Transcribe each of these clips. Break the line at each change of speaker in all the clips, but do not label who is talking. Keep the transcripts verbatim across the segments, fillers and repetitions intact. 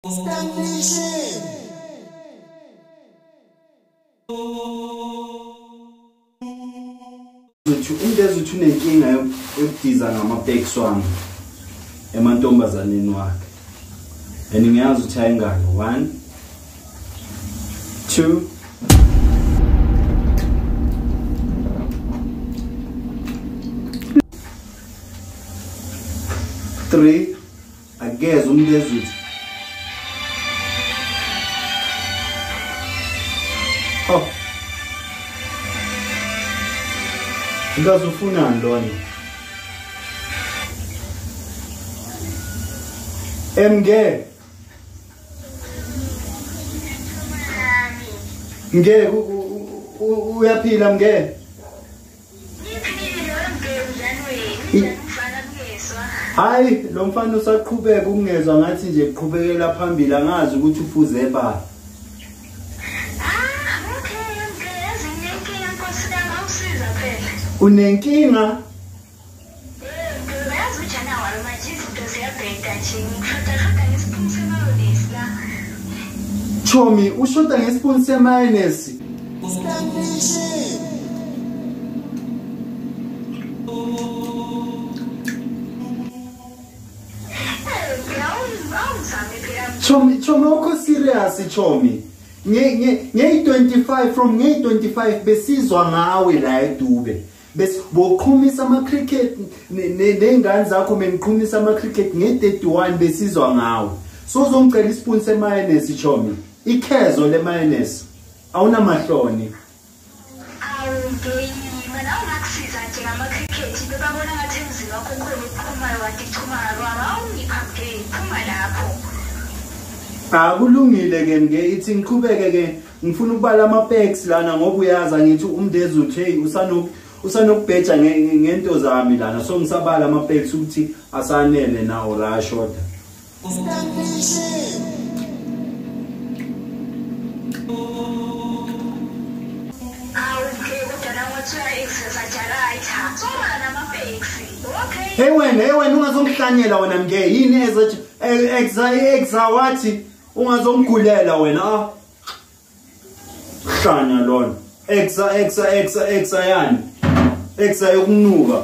Stagnation. Umuntu ezithunenkinga yokudiza ngama-bakes wami emantombazaneni wakhe. And ngiyazi ukuthi ayingani. One, two, three. Ageze umuntu ezuthi. Oh. Ngazi ufuna ndoni. Emge. Nge uyaphila mge. Hayi lo mfana usaqhubeka ukungezwa ngathi nje uqhubekela phambili angazi ukuthi ufuze ba. Unenkinga? Chomi, ushoda ngespoon se mayonnaise. Chomi, chomi uko serious chomi. Nge nge nge twenty-five from nge twenty-five besizwa ngawe la eDube. Bese boqhumisa ama cricket nengane zakho meniqhumisa ama cricket nge thirty-one besizwa ngawe. So uzongicela ispoon se mayonnaise chomi. Ikhezo le mayonnaise. Awuna mahloni. Akulungile ke nge ithi ngiqhubeke ke ngifuna ukubala ama packs lana ngoba uyaza ngithi umndezi uthi hey usano usanokubheja ngento zami lana so ngisabala ama packs ukuthi asanele nawo la short. Hey wena hey wena ungazongihlanyela wena mnge yini ezathi exa exa wathi ungazongigulela wena hlanya lona exa exa exa exa yani exa yokunuka.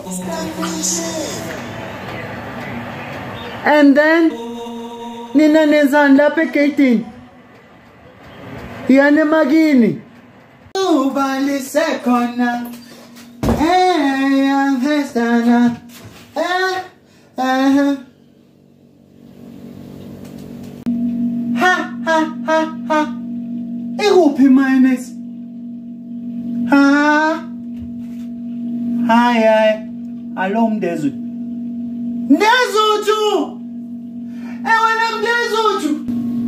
And then nina nenzani lapha egate yani magini ubalise khona hey angestana eh eh ha ha ha ha ikuphi mayonnaise ha hayi hayi alo mdezu ndezuthu ewena mdezuthu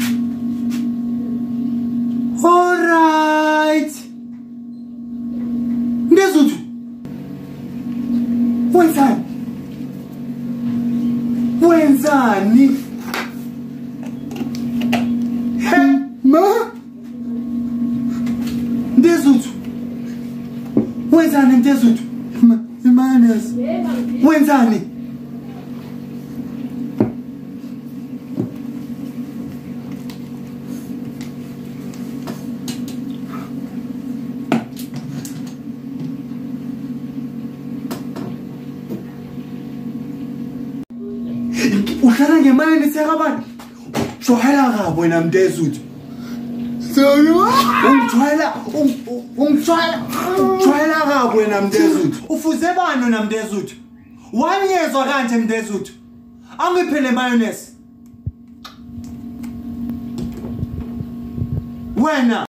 all right ndezuthu wenzani wenzani ma ndezuthu wenzani ndezuthu mayonnaise wenzani uhlala ngemayonnaise yakabani jwayela kabo wena mndezuthu ungijwayela ungijwayela ungijwayela kabo wena mndezuthu ufuze bani wena mndezuthu wanyezwa kanje mndezuthu angiphele mayonnaise wena